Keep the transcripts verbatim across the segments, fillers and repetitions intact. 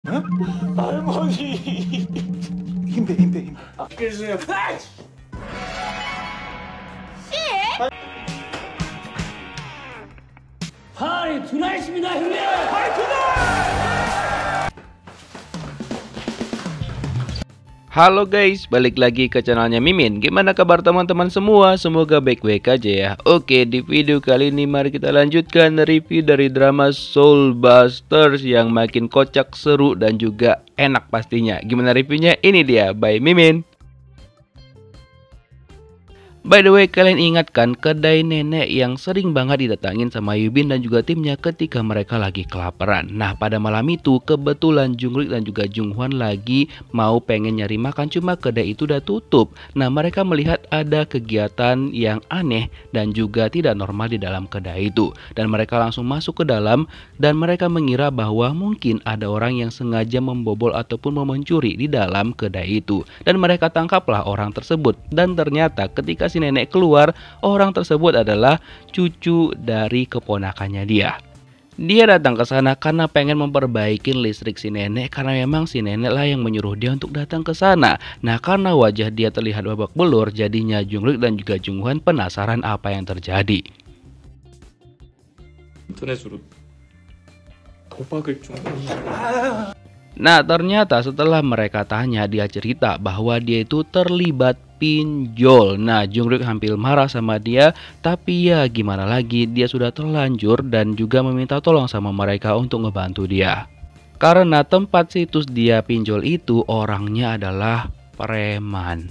응? 할머니. 힘빼 힘빼 힘빼. 아, 그래서요. 아이! 파리 투나잇입니다, 형님. 파리 Halo guys, balik lagi ke channelnya Mimin. Gimana kabar teman-teman semua? Semoga baik-baik aja ya. Oke, di video kali ini mari kita lanjutkan review dari drama Soul Busters yang makin kocak, seru, dan juga enak pastinya. Gimana reviewnya? Ini dia, by Mimin. By the way, kalian ingat kan kedai nenek yang sering banget didatangin sama Yubin dan juga timnya ketika mereka lagi kelaparan. Nah, pada malam itu kebetulan Jungkook dan juga Junghwan lagi mau pengen nyari makan, cuma kedai itu udah tutup. Nah, mereka melihat ada kegiatan yang aneh dan juga tidak normal di dalam kedai itu. Dan mereka langsung masuk ke dalam dan mereka mengira bahwa mungkin ada orang yang sengaja membobol ataupun mau mencuri di dalam kedai itu. Dan mereka tangkaplah orang tersebut. Dan ternyata ketika si nenek keluar, orang tersebut adalah cucu dari keponakannya dia. Dia datang ke sana karena pengen memperbaiki listrik si nenek, karena memang si nenek lah yang menyuruh dia untuk datang ke sana. Nah, karena wajah dia terlihat babak belur, jadinya Jungkook dan juga Junghwan penasaran apa yang terjadi. 인터넷으로 도박을 좀. Nah, ternyata setelah mereka tanya, dia cerita bahwa dia itu terlibat pinjol. Nah, Jungkook hampir marah sama dia, tapi ya gimana lagi, dia sudah terlanjur dan juga meminta tolong sama mereka untuk ngebantu dia. Karena tempat situs dia pinjol itu orangnya adalah preman.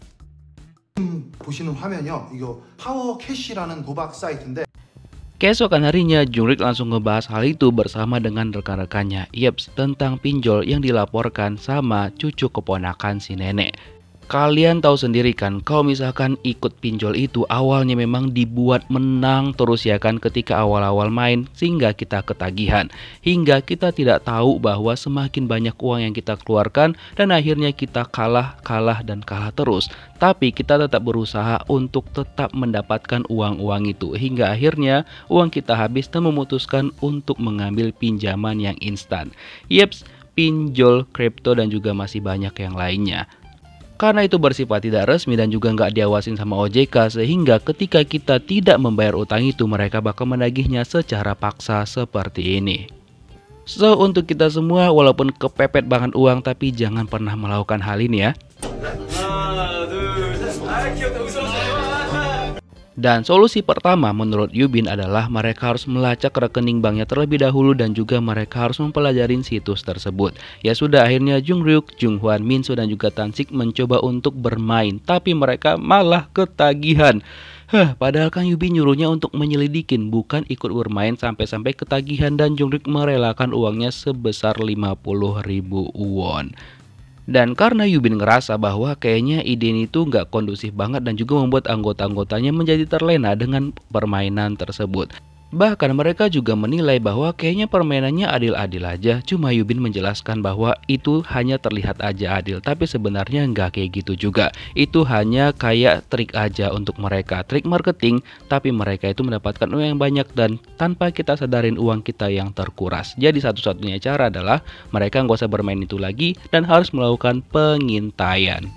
보시는 화면이요. 이거 파워 캐시라는 도박 사이트인데. Keesokan harinya, Jungkook langsung ngebahas hal itu bersama dengan rekan-rekannya. Yeps, tentang pinjol yang dilaporkan sama cucu keponakan si nenek. Kalian tahu sendiri kan, kalau misalkan ikut pinjol itu awalnya memang dibuat menang terus ya kan ketika awal-awal main, sehingga kita ketagihan. Hingga kita tidak tahu bahwa semakin banyak uang yang kita keluarkan dan akhirnya kita kalah, kalah, dan kalah terus. Tapi kita tetap berusaha untuk tetap mendapatkan uang-uang itu. Hingga akhirnya uang kita habis dan memutuskan untuk mengambil pinjaman yang instan. Yeps, pinjol, kripto, dan juga masih banyak yang lainnya. Karena itu bersifat tidak resmi dan juga nggak diawasin sama O J K, sehingga ketika kita tidak membayar utang itu, mereka bakal menagihnya secara paksa seperti ini. So, untuk kita semua, walaupun kepepet banget uang, tapi jangan pernah melakukan hal ini ya. 하나, 둘, 셋. 아, 귀엽다. 웃어. Dan solusi pertama menurut Yubin adalah mereka harus melacak rekening banknya terlebih dahulu dan juga mereka harus mempelajari situs tersebut. Ya sudah, akhirnya Jungkook, Junghwan, Minso, dan juga Tansik mencoba untuk bermain, tapi mereka malah ketagihan. Hah, padahal kan Yubin nyuruhnya untuk menyelidikin, bukan ikut bermain sampai-sampai ketagihan, dan Jungkook merelakan uangnya sebesar lima puluh ribu won. Dan karena Yubin ngerasa bahwa kayaknya ide ini tuh nggak kondusif banget dan juga membuat anggota-anggotanya menjadi terlena dengan permainan tersebut. Bahkan mereka juga menilai bahwa kayaknya permainannya adil-adil aja. Cuma Yubin menjelaskan bahwa itu hanya terlihat aja adil, tapi sebenarnya nggak kayak gitu juga. Itu hanya kayak trik aja untuk mereka, trik marketing, tapi mereka itu mendapatkan uang yang banyak dan tanpa kita sadarin uang kita yang terkuras. Jadi satu-satunya cara adalah mereka nggak usah bermain itu lagi dan harus melakukan pengintaian.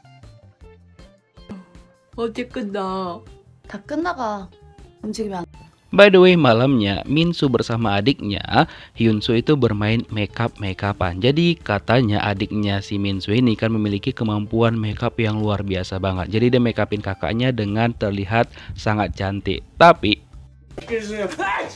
어디 끝나? 다 끝나가 움직이면 안 돼. By the way, malamnya Minso bersama adiknya Hyunsu itu bermain makeup makeupan. Jadi katanya adiknya si Minso ini kan memiliki kemampuan makeup yang luar biasa banget. Jadi dia makeupin kakaknya dengan terlihat sangat cantik. Tapi 그래서요. 아이!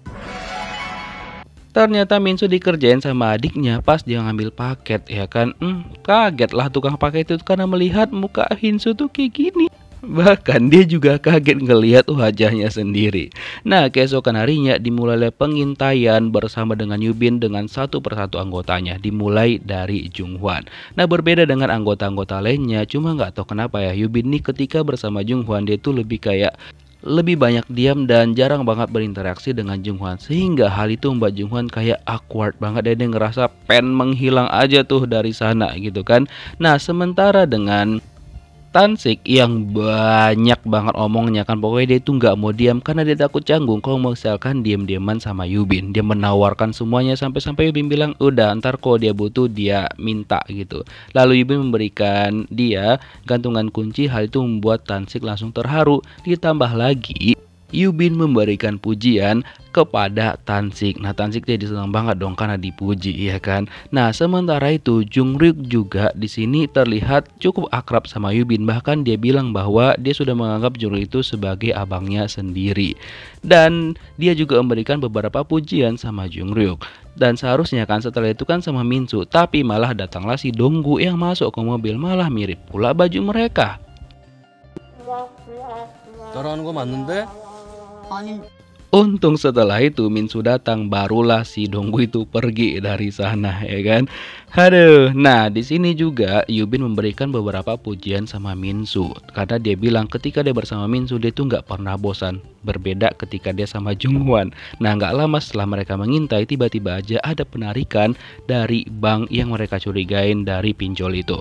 ternyata Minso dikerjain sama adiknya pas dia ngambil paket ya kan. Hmm, kaget lah tukang paket itu karena melihat muka Hyunsu tuh kayak gini. Bahkan dia juga kaget ngelihat wajahnya sendiri. Nah, keesokan harinya dimulai pengintaian bersama dengan Yubin dengan satu persatu anggotanya, dimulai dari Junghwan. Nah, berbeda dengan anggota-anggota lainnya, cuma nggak tahu kenapa ya, Yubin nih ketika bersama Junghwan dia tuh lebih kayak lebih banyak diam dan jarang banget berinteraksi dengan Junghwan, sehingga hal itu membuat Junghwan kayak awkward banget dan dia ngerasa pengen menghilang aja tuh dari sana gitu kan. Nah, sementara dengan Tansik yang banyak banget omongnya kan, pokoknya dia itu nggak mau diam karena dia takut canggung kalau misalkan diam-diaman sama Yubin. Dia menawarkan semuanya sampai-sampai Yubin bilang udah ntar kalau dia butuh dia minta gitu. Lalu Yubin memberikan dia gantungan kunci, hal itu membuat Tansik langsung terharu. Ditambah lagi Yubin memberikan pujian kepada Tansik. Nah, Tansik jadi senang banget dong karena dipuji, ya kan. Nah, sementara itu Jungryuk juga di sini terlihat cukup akrab sama Yubin. Bahkan dia bilang bahwa dia sudah menganggap Jungryuk itu sebagai abangnya sendiri. Dan dia juga memberikan beberapa pujian sama Jungryuk. Dan seharusnya kan setelah itu kan sama Minsu, tapi malah datanglah si Donggu yang masuk ke mobil, malah mirip pula baju mereka. 따라하는 거 맞는데? 아니, Untung setelah itu Minsu datang, barulah si Donggu itu pergi dari sana, ya kan. Aduh, nah di sini juga Yubin memberikan beberapa pujian sama Minsu karena dia bilang ketika dia bersama Minsu dia tuh nggak pernah bosan. Berbeda ketika dia sama Junghwan. Nah, nggak lama setelah mereka mengintai, tiba-tiba aja ada penarikan dari bank yang mereka curigain dari pinjol itu.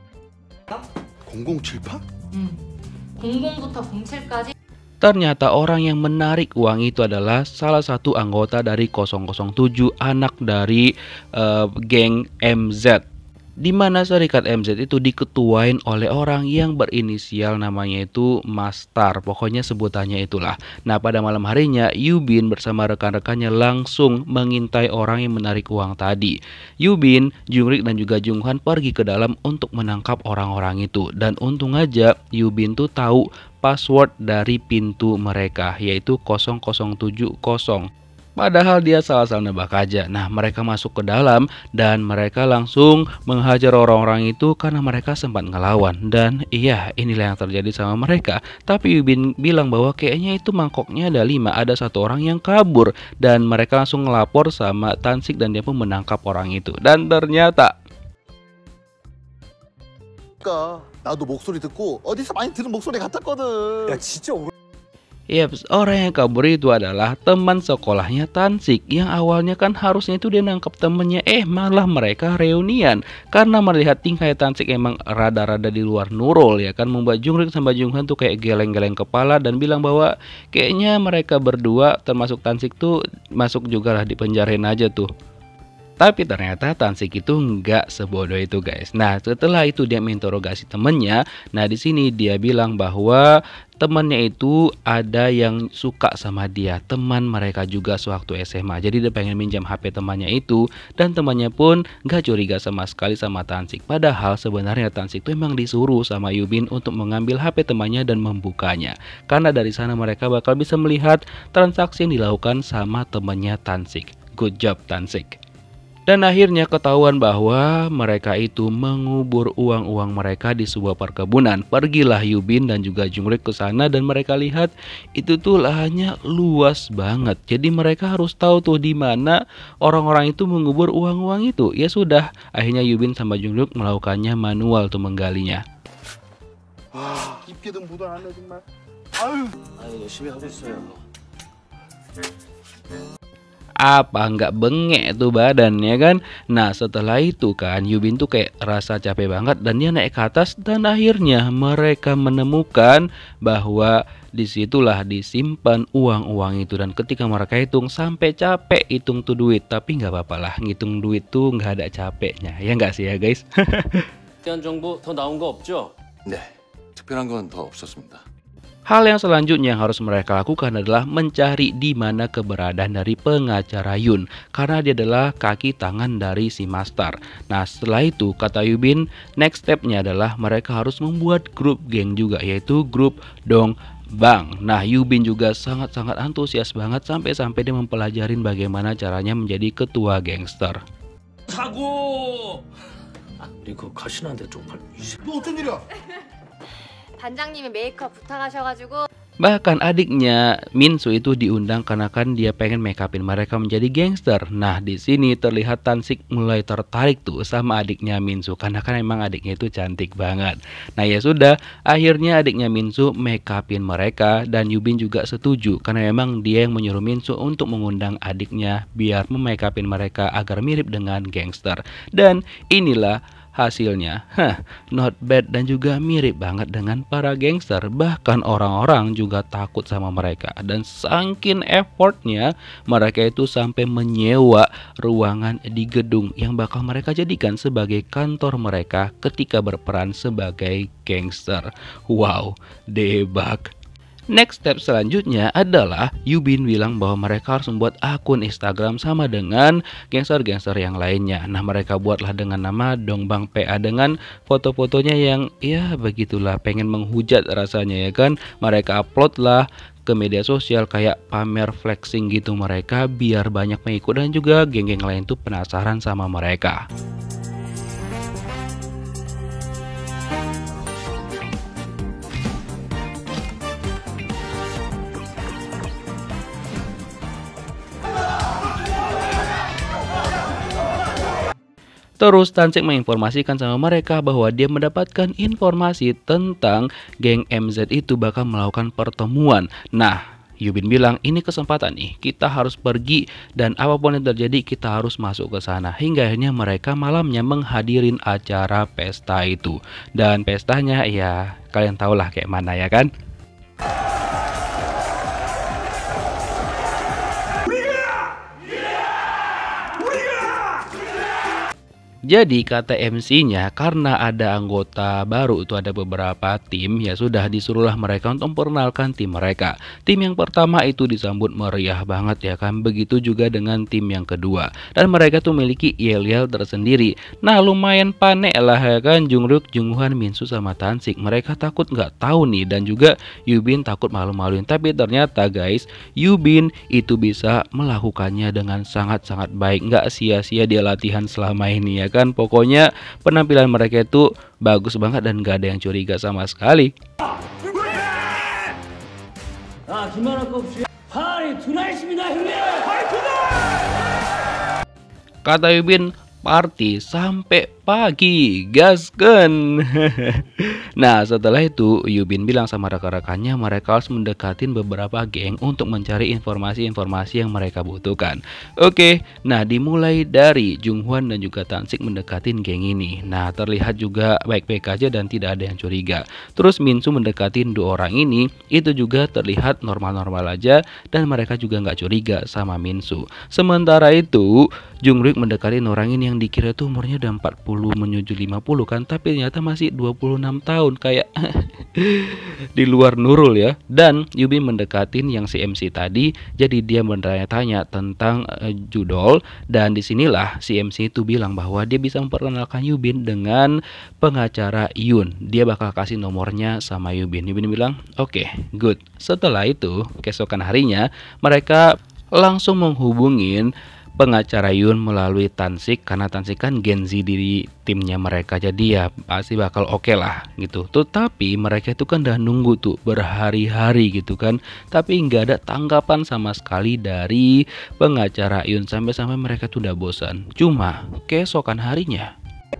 공공칠팔? 응. 공공부터 공칠까지. Ternyata orang yang menarik uang itu adalah salah satu anggota dari nol nol tujuh, anak dari uh, geng M Z. Di mana Serikat M Z itu diketuain oleh orang yang berinisial namanya itu Mastar. Pokoknya sebutannya itulah. Nah, pada malam harinya Yubin bersama rekan-rekannya langsung mengintai orang yang menarik uang tadi. Yubin, Jungryuk dan juga Junghwan pergi ke dalam untuk menangkap orang-orang itu. Dan untung aja Yubin tuh tahu password dari pintu mereka, yaitu nol nol tujuh nol. Padahal dia salah-salah nebak aja. Nah, mereka masuk ke dalam dan mereka langsung menghajar orang-orang itu karena mereka sempat ngelawan. Dan iya, inilah yang terjadi sama mereka. Tapi Yubin bilang bahwa kayaknya itu mangkoknya ada lima, ada satu orang yang kabur. Dan mereka langsung ngelapor sama Tansik dan dia pun menangkap orang itu. Dan ternyata 나도 목소리 듣고 어디서 많이 들은 목소리 같았거든. 야 진짜 오... Yap, orang yang kabur itu adalah teman sekolahnya Tansik yang awalnya kan harusnya itu dia nangkap temennya, eh malah mereka reunian karena melihat tingkah Tansik emang rada-rada di luar nurul, ya kan, membuat Jungryuk sama Junghwan tuh kayak geleng-geleng kepala dan bilang bahwa kayaknya mereka berdua termasuk Tansik tuh masuk juga lah, dipenjarain aja tuh. Tapi ternyata Tansik itu nggak sebodoh itu, guys. Nah, setelah itu dia menginterogasi temennya. Nah, di sini dia bilang bahwa temannya itu ada yang suka sama dia, teman mereka juga sewaktu S M A. Jadi dia pengen minjam H P temannya itu, dan temannya pun nggak curiga sama sekali sama Tansik. Padahal sebenarnya Tansik itu emang disuruh sama Yubin untuk mengambil H P temannya dan membukanya. Karena dari sana mereka bakal bisa melihat transaksi yang dilakukan sama temannya Tansik. Good job Tansik. Dan akhirnya ketahuan bahwa mereka itu mengubur uang-uang mereka di sebuah perkebunan. Pergilah Yubin dan juga Jungryuk ke sana dan mereka lihat itu tuh lahannya luas banget. Jadi mereka harus tahu tuh di mana orang-orang itu mengubur uang-uang itu. Ya sudah, akhirnya Yubin sama Jungryuk melakukannya manual tuh menggalinya. 와, 깊게든 보도 안 해 정말. 아유. 아니 열심히 하고 있어요. Apa nggak bengek tuh badannya kan. Nah, setelah itu kan Yubin tuh kayak rasa capek banget dan dia naik ke atas dan akhirnya mereka menemukan bahwa disitulah disimpan uang-uang itu. Dan ketika mereka hitung sampai capek hitung tuh duit, tapi nggak apa-apa lah, ngitung duit tuh nggak ada capeknya, ya nggak sih ya guys? 특이한 정보 더 나온 거 없죠? 네, 특별한 건 더 없었습니다. Hal yang selanjutnya yang harus mereka lakukan adalah mencari di mana keberadaan dari pengacara Yun, karena dia adalah kaki tangan dari si Mastar. Nah, setelah itu kata Yubin, next stepnya adalah mereka harus membuat grup geng juga, yaitu grup Dong Bang. Nah, Yubin juga sangat-sangat antusias banget sampai-sampai dia mempelajarin bagaimana caranya menjadi ketua gangster. 사고! 리그 가시나한테 쪽팔. 너 어쩐 일이야? 단장님이 메이크업 부탁하셔가지고 Bahkan adiknya Minsu itu diundang karena kan dia pengen make upin mereka menjadi gangster. Nah, di sini terlihat Tansik mulai tertarik tuh sama adiknya Minsu karena kan emang adiknya itu cantik banget. Nah, ya sudah, akhirnya adiknya Minsu make upin mereka dan Yubin juga setuju karena emang dia yang menyuruh Minsu untuk mengundang adiknya biar memake upin mereka agar mirip dengan gangster. Dan inilah Hasilnya, hah, not bad dan juga mirip banget dengan para gangster. Bahkan orang-orang juga takut sama mereka. Dan saking effortnya, mereka itu sampai menyewa ruangan di gedung yang bakal mereka jadikan sebagai kantor mereka ketika berperan sebagai gangster. Wow, debak. Next step selanjutnya adalah Yubin bilang bahwa mereka harus membuat akun Instagram sama dengan gangster-gangster yang lainnya. Nah, mereka buatlah dengan nama Dongbang P A dengan foto-fotonya yang ya begitulah, pengen menghujat rasanya ya kan. Mereka upload lah ke media sosial kayak pamer flexing gitu mereka biar banyak pengikut dan juga geng-geng lain tuh penasaran sama mereka. Terus Tansik menginformasikan sama mereka bahwa dia mendapatkan informasi tentang geng M Z itu bakal melakukan pertemuan. Nah, Yubin bilang ini kesempatan nih, kita harus pergi dan apapun yang terjadi kita harus masuk ke sana. Hingga akhirnya mereka malamnya menghadirin acara pesta itu. Dan pestanya ya kalian tahulah kayak mana ya kan? Jadi kata M C-nya, karena ada anggota baru itu ada beberapa tim, ya sudah disuruhlah mereka untuk memperkenalkan tim mereka. Tim yang pertama itu disambut meriah banget ya kan, begitu juga dengan tim yang kedua. Dan mereka tuh memiliki yel-yel tersendiri. Nah lumayan panik lah ya kan, Jungryuk, Junghwan, Minsu sama Tansik. Mereka takut nggak tahu nih, dan juga Yubin takut malu-maluin. Tapi ternyata guys, Yubin itu bisa melakukannya dengan sangat-sangat baik. Nggak sia-sia dia latihan selama ini ya kan. Pokoknya penampilan mereka itu bagus banget dan gak ada yang curiga sama sekali. Kata Yubin, party sampai pagi, gasken. Nah setelah itu Yubin bilang sama rekan-rekannya mereka harus mendekatin beberapa geng untuk mencari informasi-informasi yang mereka butuhkan. Oke, nah dimulai dari Junghwan dan juga Tansik mendekatin geng ini. Nah terlihat juga baik-baik aja dan tidak ada yang curiga. Terus Minsu mendekatin dua orang ini, itu juga terlihat normal-normal aja dan mereka juga nggak curiga sama Minsu. Sementara itu Jungryuk mendekatin orang ini yang dikira tuh umurnya udah empat puluh menuju lima puluh kan, tapi ternyata masih dua puluh enam tahun, kayak di luar Nurul ya. Dan Yubin mendekatin yang si M C tadi, jadi dia bertanya-tanya tentang uh, judol, dan disinilah si M C itu bilang bahwa dia bisa memperkenalkan Yubin dengan pengacara Yun. Dia bakal kasih nomornya sama Yubin. Yubin bilang oke, okay, good. Setelah itu keesokan harinya mereka langsung menghubungin pengacara Yun melalui Tansik, karena Tansik kan Gen Z di timnya mereka, jadi ya pasti bakal oke okay lah gitu. Tetapi mereka itu kan udah nunggu tuh berhari-hari gitu kan, tapi nggak ada tanggapan sama sekali dari pengacara Yun, sampai-sampai mereka tuh udah bosan. Cuma keesokan harinya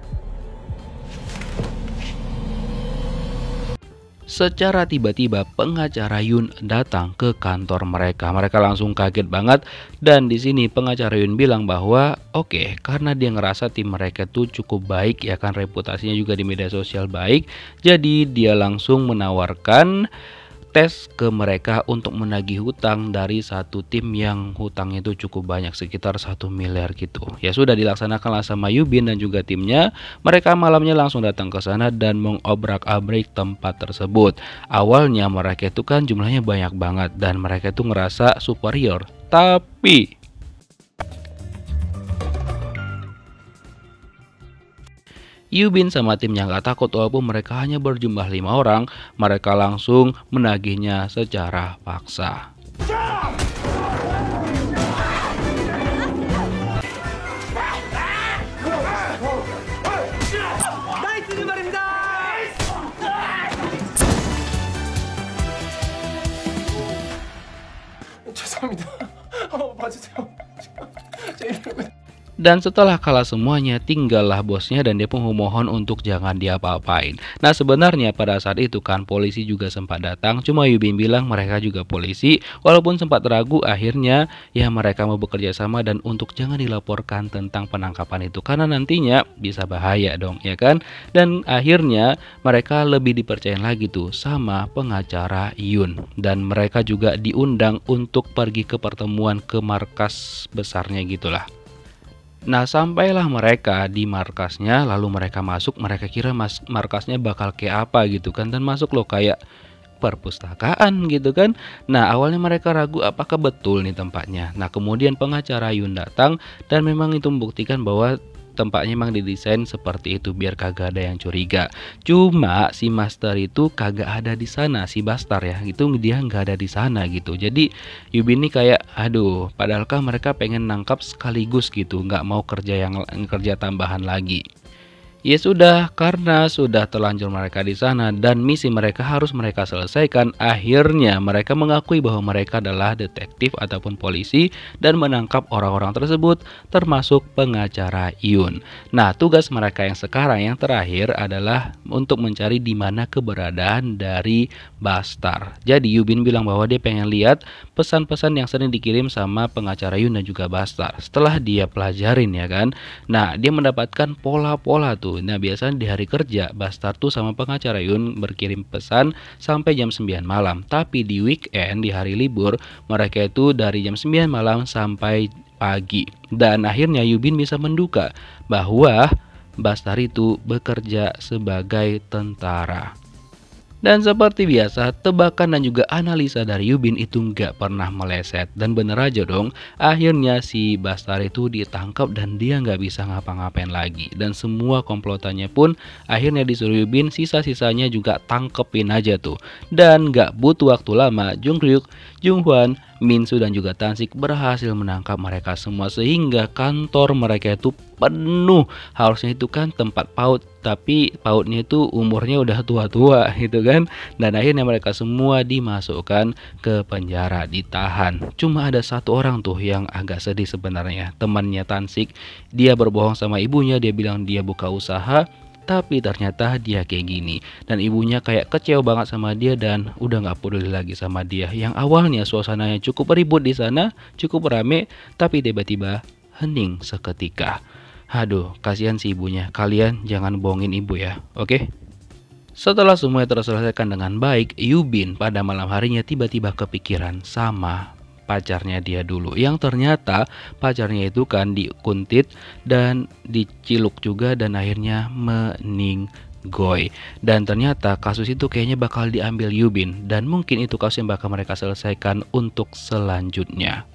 secara tiba-tiba pengacara Yun datang ke kantor mereka. Mereka langsung kaget banget, dan di sini pengacara Yun bilang bahwa oke, okay, karena dia ngerasa tim mereka tuh cukup baik ya kan, reputasinya juga di media sosial baik, jadi dia langsung menawarkan tes ke mereka untuk menagih hutang dari satu tim yang hutangnya itu cukup banyak, sekitar satu miliar gitu. Ya sudah dilaksanakanlah sama Yubin dan juga timnya. Mereka malamnya langsung datang ke sana dan mengobrak-abrik tempat tersebut. Awalnya mereka itu kan jumlahnya banyak banget dan mereka itu ngerasa superior. Tapi Yubin sama timnya gak takut, walaupun mereka hanya berjumlah lima orang, mereka langsung menagihnya secara paksa. 죄송합니다. 어, 봐주세요. 제 이름은 Dan setelah kalah semuanya, tinggallah bosnya dan dia pun memohon untuk jangan diapa-apain. Nah sebenarnya pada saat itu kan polisi juga sempat datang, cuma Yubin bilang mereka juga polisi. Walaupun sempat ragu, akhirnya ya mereka mau bekerja sama dan untuk jangan dilaporkan tentang penangkapan itu karena nantinya bisa bahaya dong ya kan. Dan akhirnya mereka lebih dipercaya lagi tuh sama pengacara Yun. Dan mereka juga diundang untuk pergi ke pertemuan ke markas besarnya gitulah. Nah sampailah mereka di markasnya, lalu mereka masuk, mereka kira mas markasnya bakal kayak apa gitu kan, dan masuk loh kayak perpustakaan gitu kan. Nah awalnya mereka ragu apakah betul nih tempatnya. Nah kemudian pengacara Yun datang dan memang itu membuktikan bahwa tempatnya memang didesain seperti itu biar kagak ada yang curiga. Cuma si Master itu kagak ada di sana, si Bastar ya, itu dia nggak ada di sana gitu. Jadi Yubin ini kayak aduh, padahalkah mereka pengen nangkap sekaligus gitu, nggak mau kerja yang kerja tambahan lagi. Ya sudah, karena sudah terlanjur mereka di sana dan misi mereka harus mereka selesaikan, akhirnya mereka mengakui bahwa mereka adalah detektif ataupun polisi dan menangkap orang-orang tersebut termasuk pengacara Yun. Nah, tugas mereka yang sekarang yang terakhir adalah untuk mencari di mana keberadaan dari Bastar. Jadi Yubin bilang bahwa dia pengen lihat pesan-pesan yang sering dikirim sama pengacara Yun dan juga Bastar. Setelah dia pelajarin ya kan. Nah, dia mendapatkan pola-pola tuh. Nah biasanya di hari kerja Bastar tuh sama pengacara Yun berkirim pesan sampai jam sembilan malam. Tapi di weekend, di hari libur, mereka itu dari jam sembilan malam sampai pagi. Dan akhirnya Yubin bisa menduga bahwa Bastar itu bekerja sebagai tentara. Dan seperti biasa, tebakan dan juga analisa dari Yubin itu nggak pernah meleset. Dan bener aja dong, akhirnya si Bastar itu ditangkap dan dia nggak bisa ngapa-ngapain lagi. Dan semua komplotannya pun akhirnya disuruh Yubin, sisa-sisanya juga tangkepin aja tuh. Dan nggak butuh waktu lama, Jungryuk, Junghwan, Minsu dan juga Tansik berhasil menangkap mereka semua sehingga kantor mereka itu penuh. Harusnya itu kan tempat PAUD, tapi PAUDnya itu umurnya udah tua-tua gitu kan. Dan akhirnya mereka semua dimasukkan ke penjara, ditahan. Cuma ada satu orang tuh yang agak sedih sebenarnya, temannya Tansik. Dia berbohong sama ibunya, dia bilang dia buka usaha, tapi ternyata dia kayak gini. Dan ibunya kayak kecewa banget sama dia dan udah gak peduli lagi sama dia. Yang awalnya suasananya cukup ribut di sana, cukup rame, tapi tiba-tiba hening seketika. Aduh, kasihan si ibunya. Kalian jangan bohongin ibu ya, oke? Setelah semuanya terselesaikan dengan baik, Yubin pada malam harinya tiba-tiba kepikiran sama pacarnya dia dulu, yang ternyata pacarnya itu kan dikuntit dan diciluk juga dan akhirnya meninggoy. Dan ternyata kasus itu kayaknya bakal diambil Yubin dan mungkin itu kasus yang bakal mereka selesaikan untuk selanjutnya.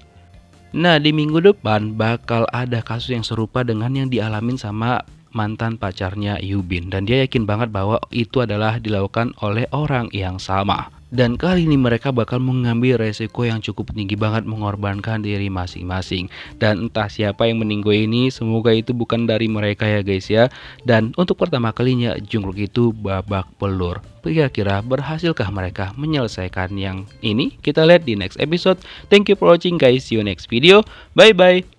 Nah di minggu depan bakal ada kasus yang serupa dengan yang dialamin sama mantan pacarnya Yubin, dan dia yakin banget bahwa itu adalah dilakukan oleh orang yang sama. Dan kali ini mereka bakal mengambil resiko yang cukup tinggi banget, mengorbankan diri masing-masing. Dan entah siapa yang meninggal ini, semoga itu bukan dari mereka ya guys ya. Dan untuk pertama kalinya Jungkook itu babak belur. Kira-kira berhasilkah mereka menyelesaikan yang ini? Kita lihat di next episode. Thank you for watching guys, see you next video, bye bye.